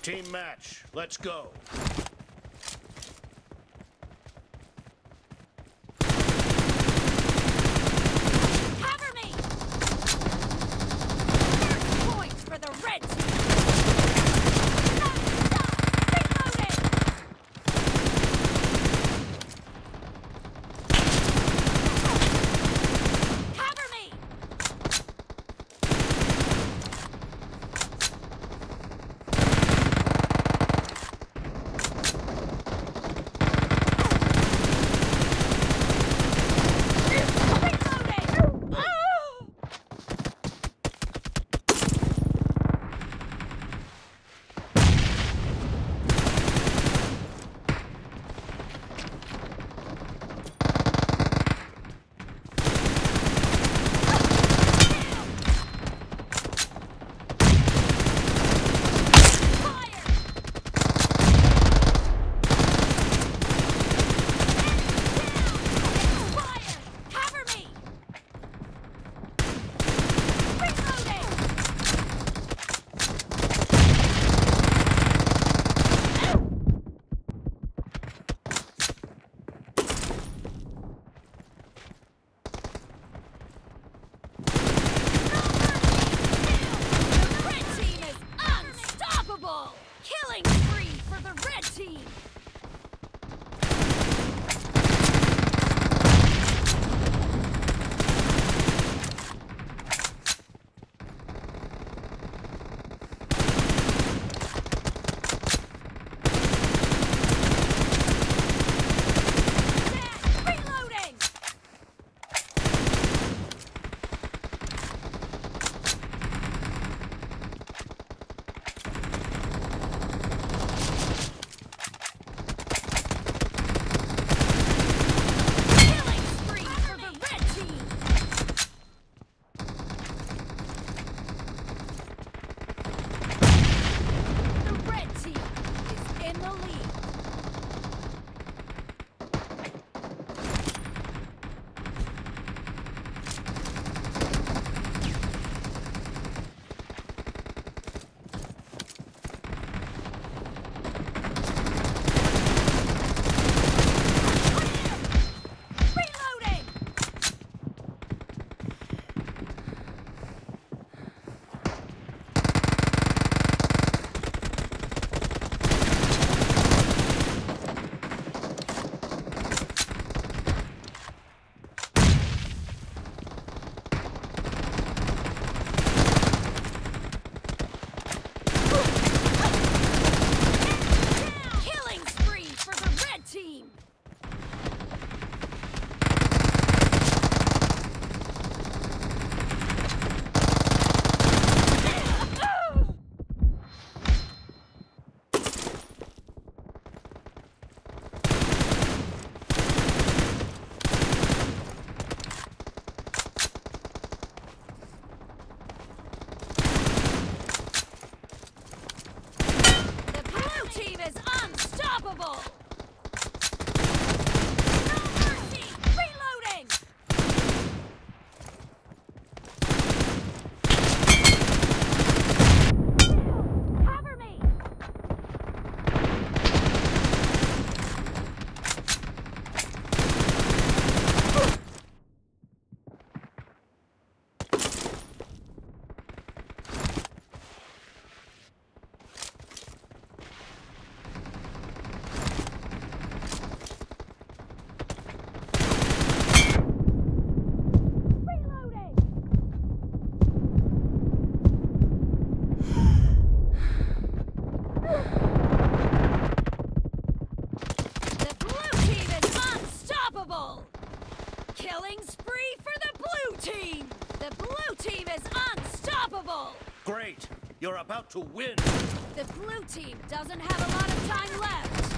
Team match. Let's go. Cover me! First point for the red team! Stop! Reloading! Cover me! Killing spree for the red team! Reloading! Unstoppable! No mercy! Reloading! Cover me! Killing spree for the blue team! The blue team is unstoppable! Great! You're about to win! The blue team doesn't have a lot of time left!